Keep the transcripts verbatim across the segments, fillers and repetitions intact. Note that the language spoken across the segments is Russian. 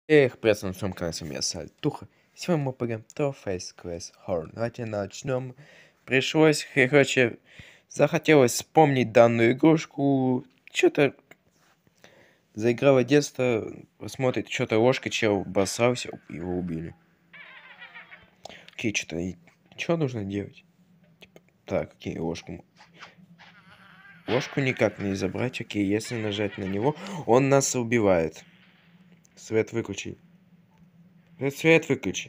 Эх, привет, на своем канале, с вами я, Сальтуха. Сегодня мы поиграем в Trollface Quest Horror. Давайте начнем. Пришлось, короче, захотелось вспомнить данную игрушку. Что-то заиграло детство, посмотрит, что-то ложкой чел бросался, его убили. Окей, что-то, что нужно делать? Типа, так, окей, ложку. Ложку никак не забрать, окей, если нажать на него, он нас убивает. Свет выключи. Свет выключи.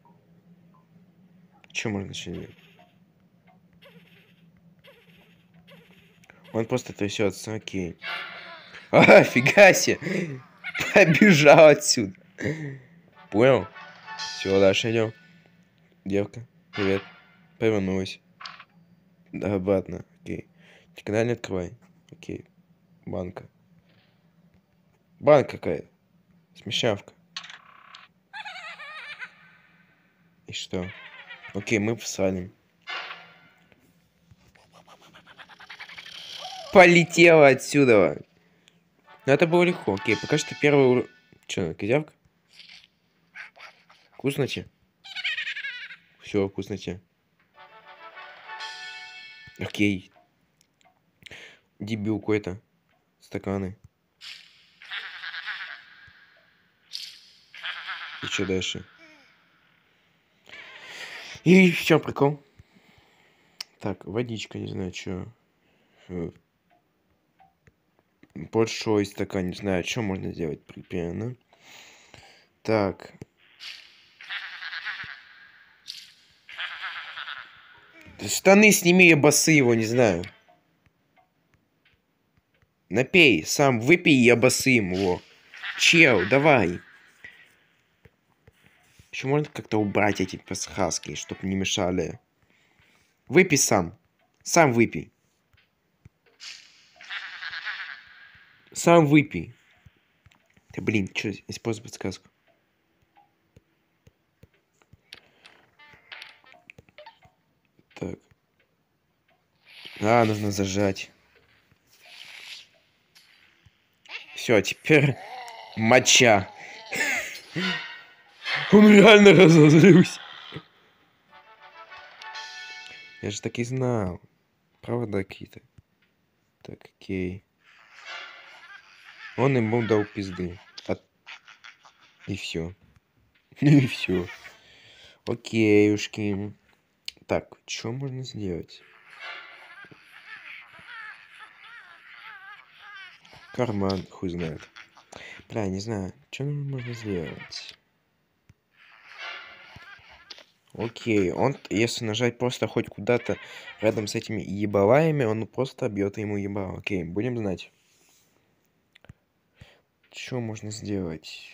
Что можно еще делать? Он просто трясется, окей. А, фига себе! Побежал отсюда. Понял? Все, дальше идем. Девка, привет. Повернулась. Да, обратно, окей. Никогда не открывай. Окей. Банка. Банка какая? Смешавка. И что? Окей, мы всадим. Полетела отсюда. Ну, это было легко. Окей, пока что первый уровень. Че, козявка? Вкусно тебе? Все, вкусно тебе. Окей. Дебил какой-то. Стаканы. И что дальше? И в чем прикол? Так, водичка, не знаю, что. Большой стакан, не знаю, что можно сделать примерно. Так. Штаны сними, я басы его, не знаю. Напей, сам выпей, я басы его. Чел, давай. Еще можно как-то убрать эти подсказки, чтобы не мешали. Выпей сам. Сам выпей. Сам выпей. Да блин, что, используй подсказку. Так. А, нужно зажать. Все, теперь моча. Он реально разозлился. Я же так и знал. Правда какие-то. Так, окей. Он ему дал пизды. От... И все. И все. Окейушки. Так, что можно сделать? Карман, хуй знает. Бля, не знаю, что можно сделать. Окей, он, если нажать просто хоть куда-то рядом с этими ебалаями, он просто бьет ему ебало. Окей, будем знать. Что можно сделать?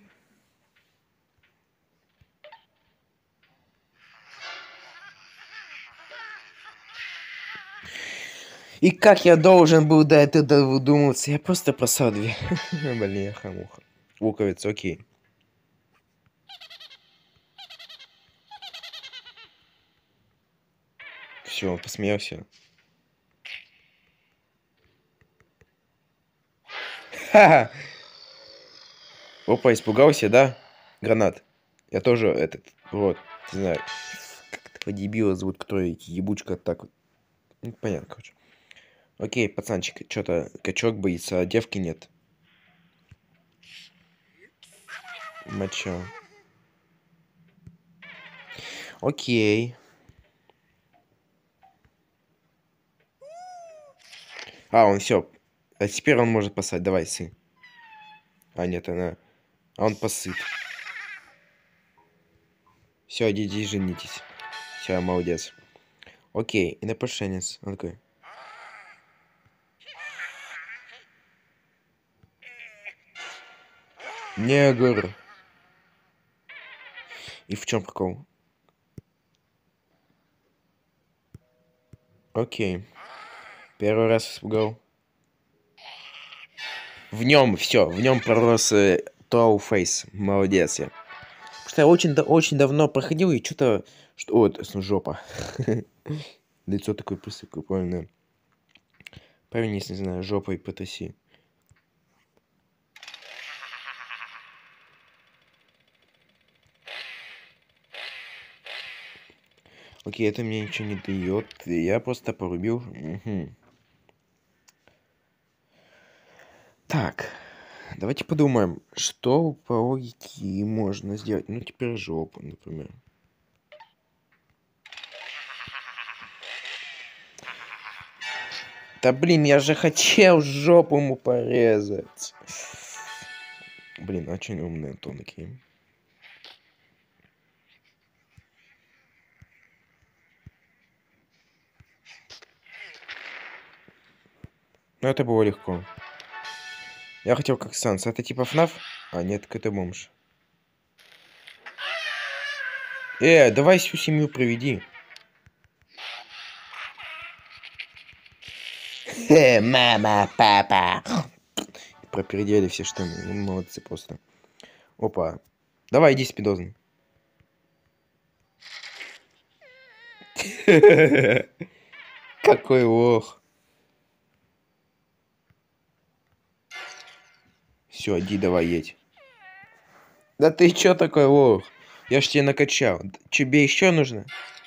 И как я должен был до этого додуматься? Я просто просал две. Блин, хамуха. Луковица, окей. Все, посмеялся. Ха-ха! Опа, испугался, да? Гранат. Я тоже этот, вот, не знаю, как этого дебила зовут, который ебучка так вот. Ну, понятно, короче. Окей, пацанчик, что-то качок боится, а девки нет. Моча. Окей. А, он все. А теперь он может посать. Давай, сын. А, нет, она. А он посыт. Все, иди, женитесь. Все, молодец. Окей, и напрошенец. Он такой. Негр. И в чем прикол? Окей. Первый раз испугал. В нем все, в нем пророс э, Trollface. Молодец я. Потому что я очень, очень давно проходил и что-то... Что... О, это жопа. Лицо такое прикольное. Повернись, не знаю, жопой потаси. Окей, это мне ничего не дает. Я просто порубил. Угу. Так, давайте подумаем, что по логике можно сделать. Ну, теперь жопу, например. Да блин, я же хотел жопу ему порезать. Блин, очень умные тонкие. Ну, это было легко. Я хотел как Санс. Это типа фнаф? А, нет, это бомж. Э, давай всю семью проведи. Э, мама, папа. Пропередели все штаны. Ну, молодцы просто. Опа. Давай, иди спидозн. Какой лох. Все, иди, давай, едь. Да ты чё такой лох? Я ж тебе накачал. Тебе еще нужно?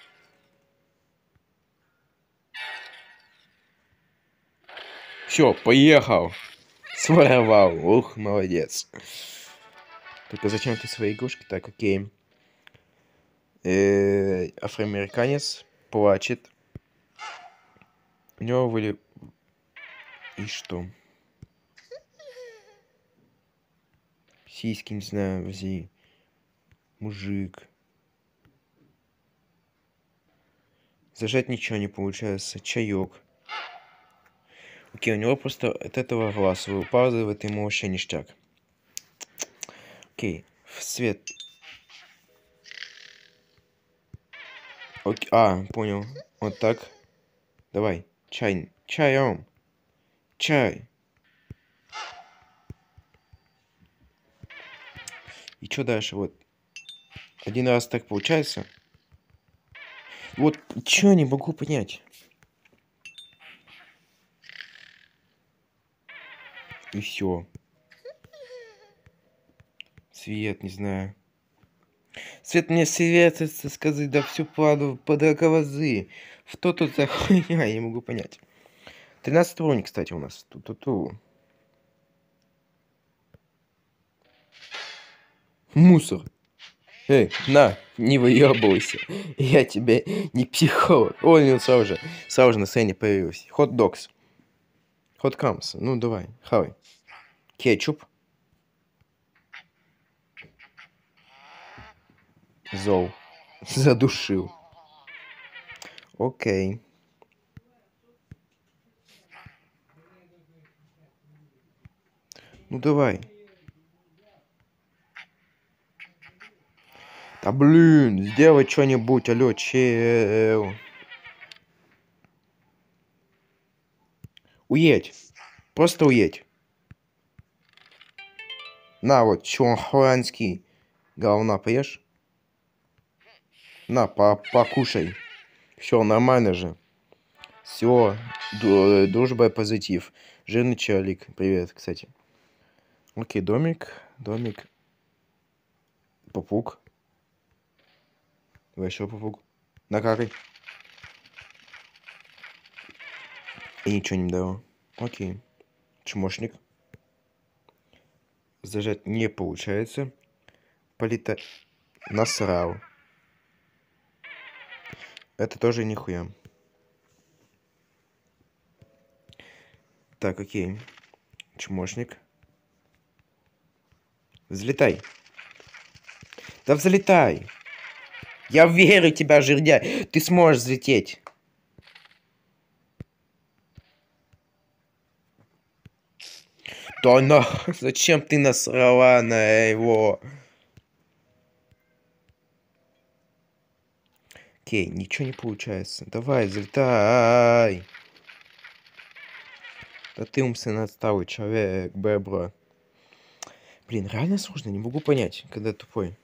Все, поехал. Своровал. Ух, молодец. Только зачем ты свои игрушки? Так, окей. Э, афроамериканец плачет. У него были... И что? Сиськи, не знаю, взи. Мужик. Зажать ничего не получается. Чаек. Окей, у него просто от этого глаз выпадает, ему вообще ништяк. Окей, в свет. Окей, а, понял. Вот так. Давай, чай, чаем. Чай. И что дальше? Вот. Один раз так получается. Вот, чё не могу понять. И все. Свет, не знаю. Свет мне светится сказать, да всю паду под оковозы. Что тут за хуйня, я не могу понять. тринадцатый уровень, кстати, у нас. Ту-ту-ту. Мусор. Эй, на, не выебывайся. Я тебе не психолог. Ой, ну сразу же, сразу же на сцене появился. Хот-догс. Хот-камс. Ну, давай, хавай. Кетчуп. Зол. Задушил. Окей. Ну, давай. Да блин, сделай что-нибудь, алё, чел. Уедь. Просто уедь. На, вот, чухуанский. Говна поешь? На, по покушай. Все, нормально же. Все, дружба и позитив. Жирный челик. Привет, кстати. Окей, домик, домик. Попуг. Давай еще попуг. Накакай. И ничего не дало. Окей. Чмошник. Зажать не получается. Полета... Насрал. Это тоже нихуя. Так, окей. Чмошник. Взлетай. Да взлетай. Я верю в тебя, жердяй. Ты сможешь взлететь. Да на... Зачем ты насрала на его? Окей, ничего не получается. Давай, взлетай. Да ты умственно отсталый человек, бебро. Блин, реально сложно, не могу понять, когда тупой.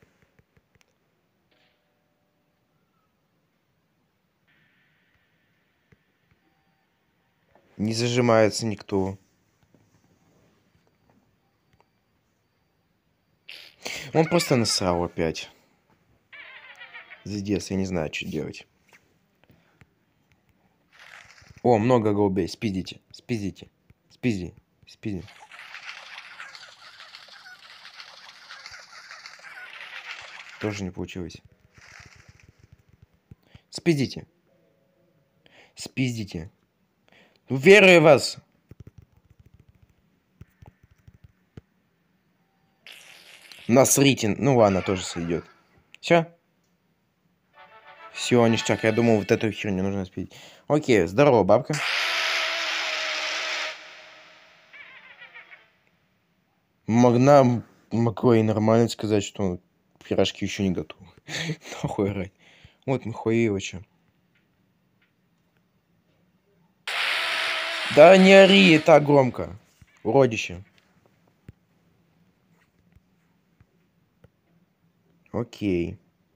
Не зажимается никто. Он просто насрал опять. Звездец, я не знаю, что делать. О, много голубей. Спиздите, спиздите, спизди, спизди. Тоже не получилось. Спиздите. Спиздите. Верю в вас. Насрите. Ну ладно, тоже сойдет. Все? Все, ништяк. Я думал, вот эту херню нужно спить. Окей, здорово, бабка. Могла, могла и нормально сказать, что пирожки еще не готовы. Нахуй орать. Вот Михаиловича. Да не ори так громко. Уродище. Окей.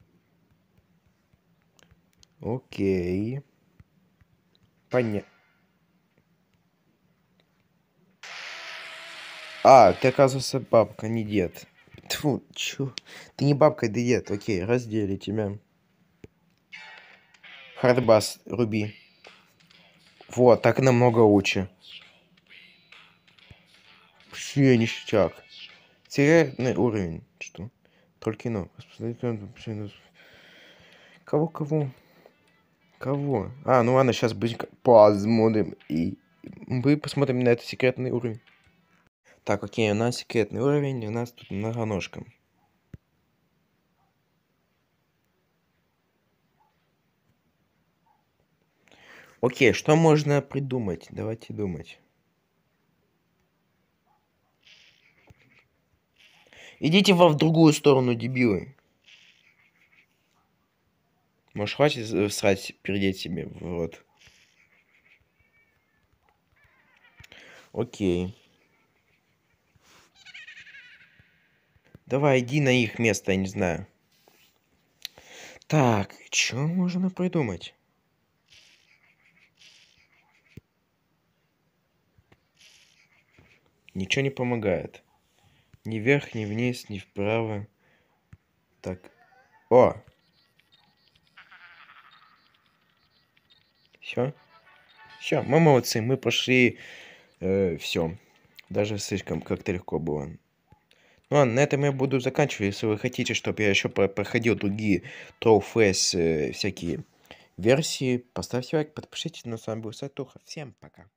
Окей. Понятно. А, ты, оказывается, бабка, не дед. Тьфу, чё? Ты не бабка, ты дед. Окей, раздели тебя. Хардбас, руби. Вот, так намного лучше. Вообще ништяк. Секретный уровень. Что? Только кино. Кого, кого? Кого? А, ну ладно, сейчас быстренько посмотрим. И мы посмотрим на этот секретный уровень. Так, окей, у нас секретный уровень, у нас тут многоножка. Окей, что можно придумать? Давайте думать. Идите во в другую сторону, дебилы. Может, хватит срать, пердеть себе в рот? Окей. Давай, иди на их место, я не знаю. Так, что можно придумать? Ничего не помогает. Ни вверх, ни вниз, ни вправо. Так. О! Все? Все, мы молодцы, мы прошли э, все. Даже слишком как-то легко было. Ну ладно, на этом я буду заканчивать. Если вы хотите, чтобы я еще проходил другие Trollface э, всякие версии, поставьте лайк, подпишитесь. Но с вами был Сатуха. Всем пока.